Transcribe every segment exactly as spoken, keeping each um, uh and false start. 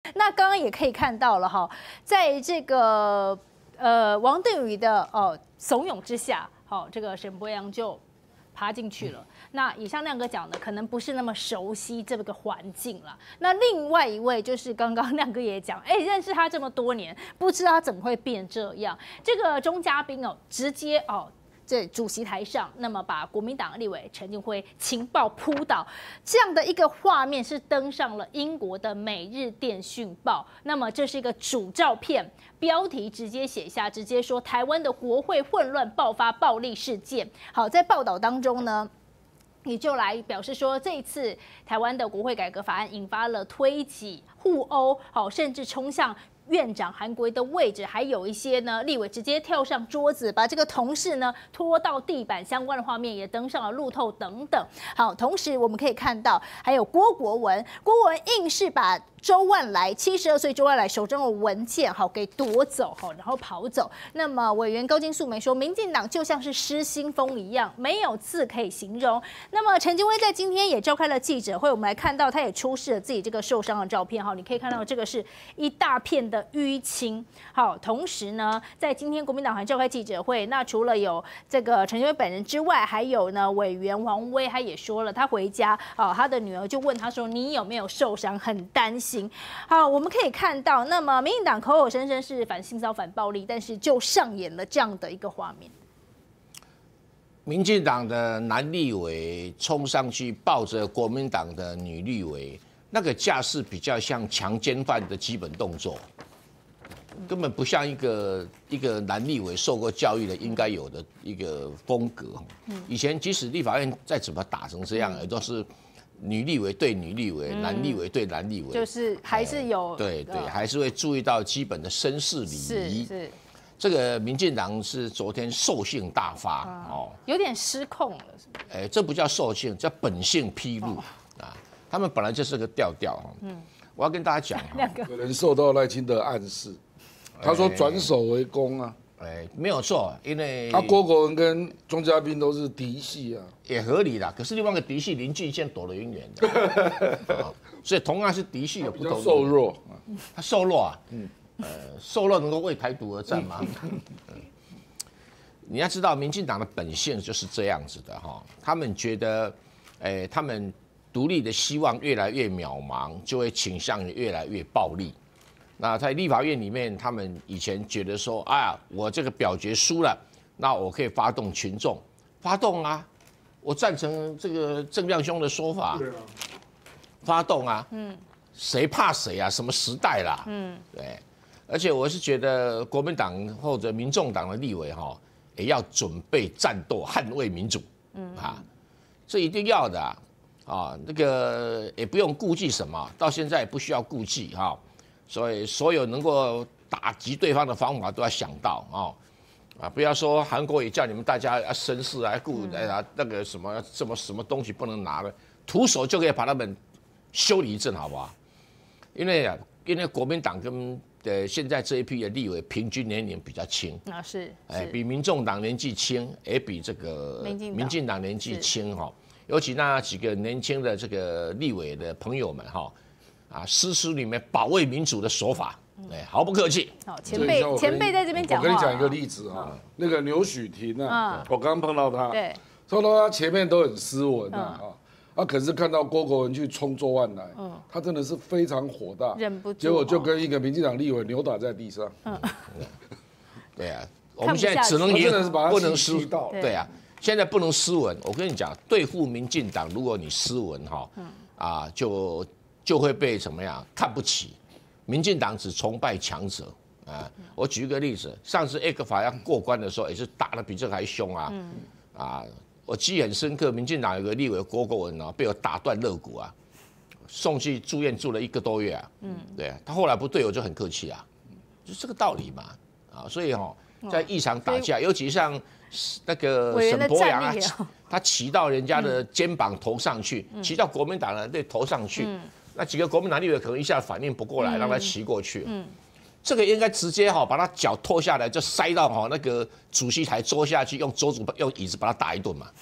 那刚刚也可以看到了哈，在这个呃王定宇的哦怂恿之下，好、这个沈伯洋就爬进去了。那也像亮哥讲的，可能不是那么熟悉这个环境了。那另外一位就是刚刚亮哥也讲，哎，认识他这么多年，不知道他怎么会变这样。这个钟嘉宾哦，直接哦。在主席台上，那么把国民党立委陈进辉情报扑倒，这样的一个画面是登上了英国的《每日电讯报》。那么这是一个主照片，标题直接写下，直接说台湾的国会混乱爆发暴力事件。好，在报道当中呢，也就来表示说，这一次台湾的国会改革法案引发了推挤、互殴，好，甚至冲向院长韩国瑜的位置，还有一些呢立委直接跳上桌子，把这个同事呢拖到地板，相关的画面也登上了路透等等。好，同时我们可以看到，还有郭国文，郭国文硬是把周万来七十二岁周万来手中的文件好给夺走，好，然后跑走。那么委员高金素梅说，民进党就像是失心疯一样，没有字可以形容。那么陈金辉在今天也召开了记者会，我们来看到他也出示了自己这个受伤的照片，好，你可以看到这个是一大片的淤青。好，同时呢，在今天国民党还召开记者会，那除了有这个陈金辉本人之外，还有呢委员王威，他也说了，他回家啊，他的女儿就问他说，你有没有受伤？很担心。好，我们可以看到，那么民进党口口声声是反性骚反暴力，但是就上演了这样的一个画面。 民进党的男立委冲上去抱着国民党的女立委，那个架势比较像强奸犯的基本动作，根本不像一个一个男立委受过教育的应该有的一个风格。以前即使立法院再怎么打成这样，也都是女立委对女立委，嗯、男立委对男立委， 就是还是有、 呃、对对，还是会注意到基本的绅士礼仪。 是， 这个民进党是昨天兽性大发、嗯、哦， 有点失控了，是不是？ 哎，这不叫兽性，叫本性披露、哦、啊！他们本来就是个调调。嗯，我要跟大家讲， 可能受到赖清德暗示，他说转守为攻啊。 哎，没有错，因为他郭国文跟钟嘉宾都是嫡系啊， 也合理啦。可是另外一个嫡系林俊宪躲得远远的、啊，所以同样是嫡系有不同。 瘦弱， 他瘦弱啊，嗯，呃，瘦弱能够为台独而战吗？嗯、你要知道，民进党的本性就是这样子的哈，他们觉得，哎，他们独立的希望越来越渺茫，就会倾向于越来越暴力。那在立法院里面，他们以前觉得说，哎呀，我这个表决输了，那我可以发动群众，发动啊，我赞成这个郑亮兄的说法，对啊，发动啊，嗯，谁怕谁啊？什么时代啦？嗯，对，而且我是觉得国民党或者民众党的立委哈，也要准备战斗，捍卫民主，嗯啊，这一定要的啊，啊，那个也不用顾忌什么，到现在也不需要顾忌哈。所以，所有能够打击对方的方法都要想到啊、哦、啊！不要说韩国也叫你们大家要绅士啊，顾啊那个什么什么什么东西不能拿了，徒手就可以把他们修理一阵，好不好？因为啊，因为国民党跟呃现在这一批的立委平均年龄比较轻啊，是， 哎，比民众党年纪轻，也比这个民进党年纪轻哈。尤其那几个年轻的这个立委的朋友们哈。啊，诗书里面保卫民主的手法，哎，毫不客气。 好，前辈前辈在这边讲话。 我跟你讲一个例子啊，那个牛许婷啊，我刚刚碰到他， 对， 碰到他前面都很斯文啊，啊，可是看到郭国文去冲周万来，嗯，他真的是非常火大， 忍不住， 结果就跟一个民进党立委扭打在地上。嗯， 对啊，我们现在只能赢，不能失到。 对啊，现在不能斯文。我跟你讲，对付民进党，如果你斯文哈，啊，就。就会被怎么样看不起？民进党只崇拜强者啊！我举一个例子，上次 A 克法要过关的时候，也是打得比这个还凶啊！啊，我记忆很深刻，民进党有个立委郭国文啊，被我打断肋骨啊，送去住院住了一个多月啊。嗯，对他后来不对我就很客气啊，就这个道理嘛啊！所以哈，在一场打架，尤其像那个沈伯洋啊，他骑到人家的肩膀头上去，骑到国民党人的头上去。那几个国民党立委可能一下反应不过来，让他骑过去。嗯，这个应该直接哈把他脚拖下来，就塞到哈那个主席台坐下去，用桌子用椅子把他打一顿嘛。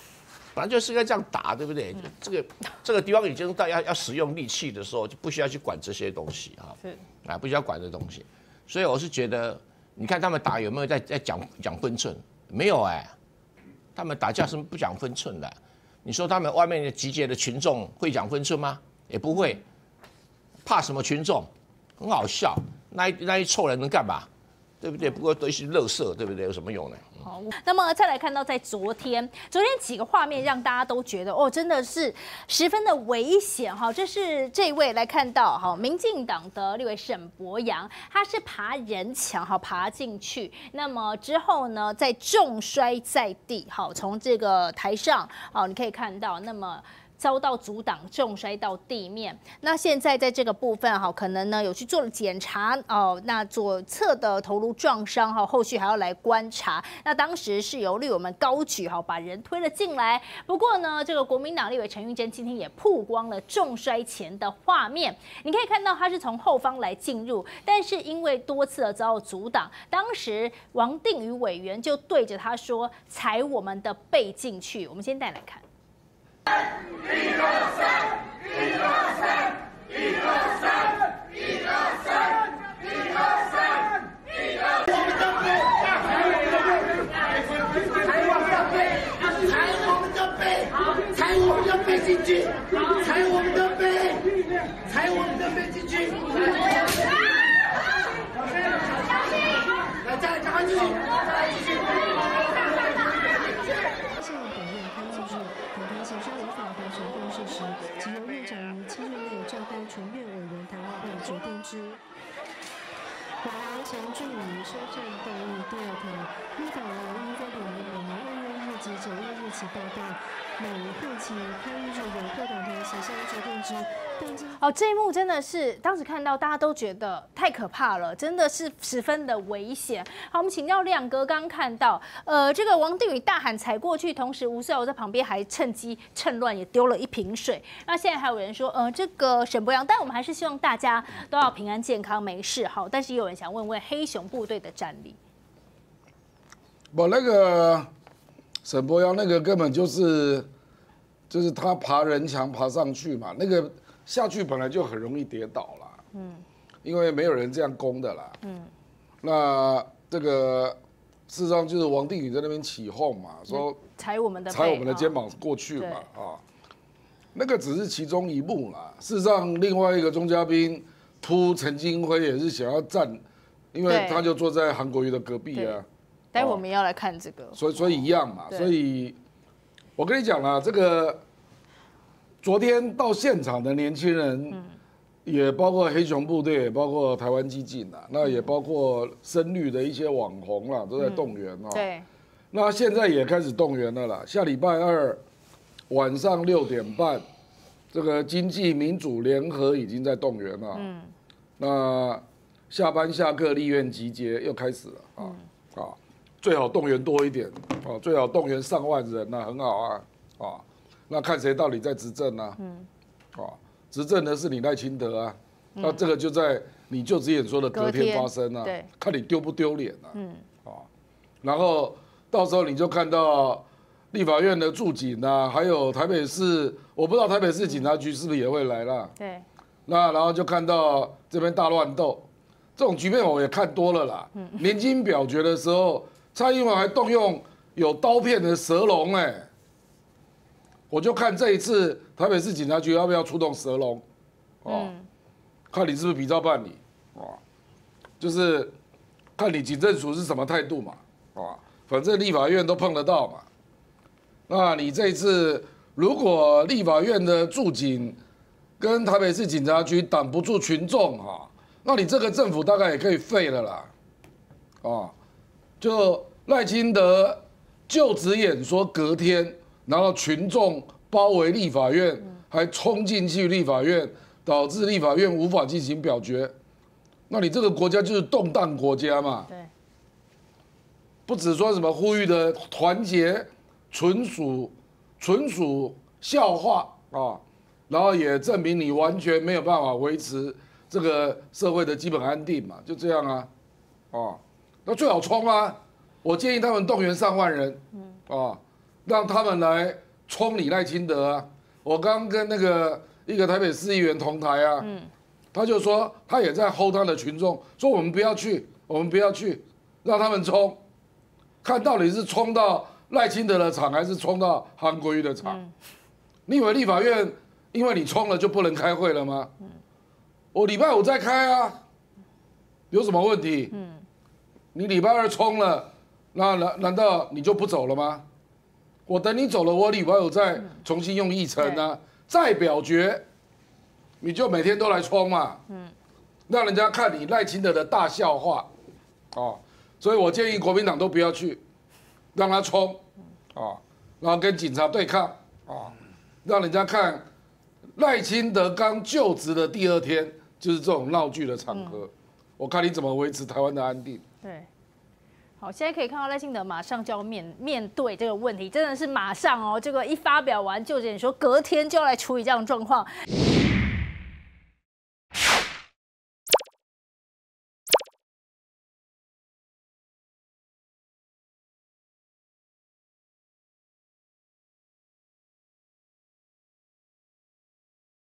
本来就是应该这样打，对不对？嗯、这个这个地方已经到要要使用力气的时候，就不需要去管这些东西啊，啊，不需要管这东西。所以我是觉得，你看他们打有没有在在讲讲分寸？没有哎、欸，他们打架是不讲分寸的。你说他们外面的集结的群众会讲分寸吗？也不会，怕什么群众？很好笑，那一那一凑人能干嘛？对不对？不过都是垃圾，对不对？有什么用呢？ 好，那么再来看到，在昨天，昨天几个画面让大家都觉得，哦，真的是十分的危险哈。这是这位来看到哈，民进党的立委沈伯洋，他是爬人墙哈，爬进去，那么之后呢，再重摔在地，好，从这个台上，好，你可以看到，那么。遭到阻挡，重摔到地面。那现在在这个部分哈，可能呢有去做了检查哦。那左侧的头颅撞伤哈，后续还要来观察。那当时是由立委们高举哈，把人推了进来。不过呢，这个国民党立委陈玉珍今天也曝光了重摔前的画面。你可以看到他是从后方来进入，但是因为多次的遭到阻挡，当时王定宇委员就对着他说：“踩我们的背进去。”我们先带来看。一二三，一二三，一二三，一二三，一二三，一二三。踩我们的背，踩我们的背进去，踩我们的背，踩我们的背进去。来，再来，赶快继续，再来继续。 时，即由院长于七日内召开全院委员谈话会决定之。我王前助理修正动议第二条，立法委应在本年每年二月日及九月日起报告，每会期开议日由各党团协商决定之。 哦，这一幕真的是当时看到，大家都觉得太可怕了，真的是十分的危险。好，我们请教亮哥，刚刚看到，呃，这个王定宇大喊踩过去，同时吴思瑶在旁边还趁机趁乱也丢了一瓶水。那现在还有人说，呃，这个沈伯洋，但我们还是希望大家都要平安健康没事。好，但是也有人想问问黑熊部队的战力。 不，那个沈伯洋那个根本就是，就是他爬人墙爬上去嘛，那个。下去本来就很容易跌倒啦，嗯，因为没有人这样攻的啦，嗯，那这个事实上就是王定宇在那边起哄嘛，说踩我们的踩我们的肩膀过去嘛，啊，那个只是其中一幕啦。事实上，另外一个钟嘉宾扑陈金辉也是想要站，因为他就坐在韩国瑜的隔壁啊。 待会我们要来看这个， 所以所以一样嘛，所以我跟你讲啦，这个。昨天到现场的年轻人，也包括黑熊部队，也包括台湾基进啊，那也包括深绿的一些网红啦，都在动员啊。 对。 那现在也开始动员了啦。下礼拜二晚上六点半，这个经济民主联合已经在动员了。嗯。那下班下课立院集结又开始了啊啊！最好动员多一点啊，最好动员上万人啊，很好啊啊。那看谁到底在执政啊？嗯，啊，执政的是你赖清德啊，嗯、那这个就在你就职演说的隔天发生啊， 对， 看你丢不丢脸啊？嗯，啊，然后到时候你就看到立法院的驻警啊，还有台北市，我不知道台北市警察局是不是也会来啦？ 对， 那然后就看到这边大乱斗，这种局面我也看多了啦。嗯，年金表决的时候，蔡英文还动用有刀片的蛇笼哎、欸。我就看这一次台北市警察局要不要出动蛇笼，哦，嗯、看你是不是比照办理，哦，就是看你警政署是什么态度嘛，啊，反正立法院都碰得到嘛。那你这一次如果立法院的驻警跟台北市警察局挡不住群众哈，那你这个政府大概也可以废了啦，啊，就赖清德就职演说隔天。然后群众包围立法院，还冲进去立法院，导致立法院无法进行表决。那你这个国家就是动荡国家嘛？ 对。 不只说什么呼吁的团结，纯属纯属笑话啊！然后也证明你完全没有办法维持这个社会的基本安定嘛，就这样啊，啊，那最好冲啊！我建议他们动员上万人，啊。让他们来冲你赖清德啊！我刚刚跟那个一个台北市议员同台啊，嗯，他就说他也在 hold 他的群众，说我们不要去，我们不要去，让他们冲，看到底是冲到赖清德的场，还是冲到韩国瑜的场？嗯、你以为立法院因为你冲了就不能开会了吗？嗯、我礼拜五再开啊，有什么问题？嗯，你礼拜二冲了，那难难道你就不走了吗？我等你走了，我礼拜五再重新用议程啊，嗯、再表决，你就每天都来冲嘛，嗯，让人家看你赖清德的大笑话，哦，所以我建议国民党都不要去，让他冲，哦，然后跟警察对抗，哦，让人家看赖清德刚就职的第二天就是这种闹剧的场合，嗯、我看你怎么维持台湾的安定。 对。好，现在可以看到赖清德马上就要面面对这个问题，真的是马上哦，这个一发表完就演说，隔天就要来处理这样的状况。